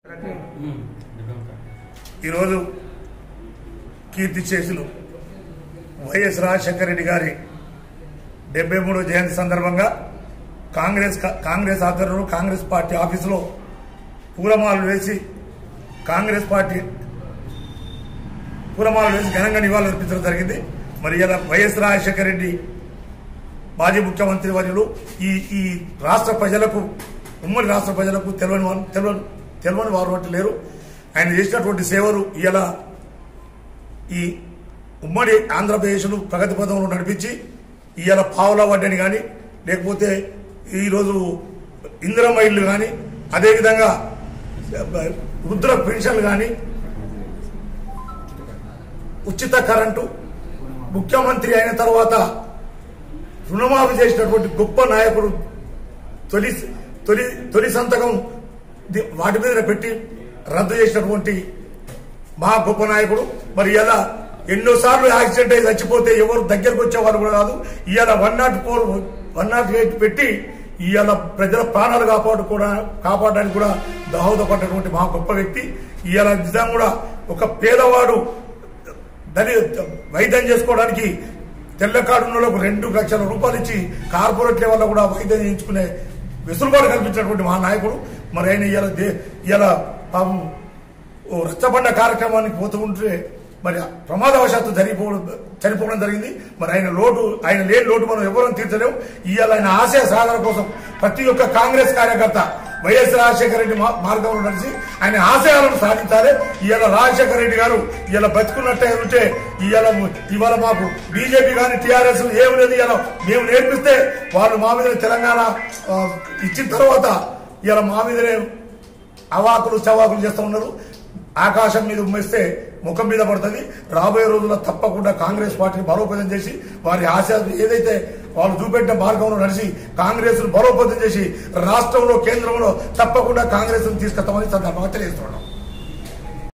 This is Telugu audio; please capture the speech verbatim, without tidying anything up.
ఈరోజు కీర్తి చేసులు వైఎస్ రాజశేఖర రెడ్డి గారి డెబ్బై మూడో జయంతి సందర్భంగా కాంగ్రెస్ కాంగ్రెస్ ఆధ్వర్యంలో కాంగ్రెస్ పార్టీ ఆఫీసులో పూలమాలలు వేసి కాంగ్రెస్ పార్టీ పూలమాలలు వేసి ఘనంగా నివాళులు అర్పించడం జరిగింది. మరి ఇలా వైఎస్ రాజశేఖర రెడ్డి మాజీ ముఖ్యమంత్రి వర్యులు ఈ ఈ రాష్ట్ర ప్రజలకు ఉమ్మడి రాష్ట్ర ప్రజలకు తెలియని తెలియని తెలియని వారు అంటే లేరు. ఆయన చేసినటువంటి సేవలు ఇలా ఈ ఉమ్మడి ఆంధ్రప్రదేశ్ను ప్రగతి పథంలో నడిపించి ఇవాళ పావుల వడ్డని కానీ లేకపోతే ఈరోజు ఇందిరమ్మ ఇల్లు కానీ అదేవిధంగా వృద్ధుల పెన్షన్లు కానీ ఉచిత కరెంటు ముఖ్యమంత్రి అయిన తర్వాత రుణమాఫీ చేసినటువంటి గొప్ప నాయకుడు తొలి తొలి తొలి సంతకం వాటి మీద పెట్టి రద్దు చేసినటువంటి మా గొప్ప నాయకుడు. మరి ఇలా ఎన్నోసార్లు యాక్సిడెంట్ అయి చచ్చిపోతే ఎవరు దగ్గరకు వచ్చేవారు కూడా కాదు. ఇవాళ one nought four one nought eight పెట్టి ఇవాళ ప్రజల ప్రాణాలు కాపాడు కూడా కాపాడడానికి కూడా దోహదపడినటువంటి మా గొప్ప వ్యక్తి. ఇవాళ నిజంగా కూడా ఒక పేదవాడు దాని వైద్యం చేసుకోవడానికి తెల్ల కార్డులకు రెండు లక్షల రూపాయలు ఇచ్చి కార్పొరేట్ లెవెల్లో కూడా వైద్యం చేయించుకునే వెసులుబాటు కల్పించినటువంటి మా నాయకుడు. మరి ఆయన ఇలా ఇలా పాపం రచ్చబండ కార్యక్రమానికి పోతూ ఉంటే మరి ప్రమాదవశాత్తు జరిగిపోవడం చనిపోవడం జరిగింది. మరి ఆయన లోటు ఆయన లేని లోటు మనం ఎవరూ తీర్చలేము. ఇవాళ ఆయన ఆశయ సాధన కోసం ప్రతి ఒక్క కాంగ్రెస్ కార్యకర్త వైఎస్ రాజశేఖర రెడ్డి మార్గంలో నడిచి ఆయన ఆశయాలను సాధించాలి. ఇవాళ రాజశేఖర రెడ్డి గారు ఇలా బతుకున్నట్టే ఉంటే ఇవాళ ఇవాళ మాకు బీజేపీ కానీ టీఆర్ఎస్ ఏమి లేదు. ఇలా మేము నేర్పిస్తే వాళ్ళు మా మీద తెలంగాణ ఇచ్చిన తర్వాత ఇలా మా మీదనే అవాకులు చవాకులు చేస్తూ ఉన్నారు. ఆకాశం మీద ఉమ్మేస్తే ముఖం మీద పడుతుంది. రాబోయే రోజుల్లో తప్పకుండా కాంగ్రెస్ పార్టీని బలోపేతం చేసి వారి ఆశయాలు ఏదైతే వాళ్ళు చూపెట్టిన మార్గంలో నడిచి కాంగ్రెస్ ను బలోపేతం చేసి రాష్ట్రంలో కేంద్రంలో తప్పకుండా కాంగ్రెస్ ను తీసుకొస్తామని సందర్భంగా తెలియజేస్తున్నాం.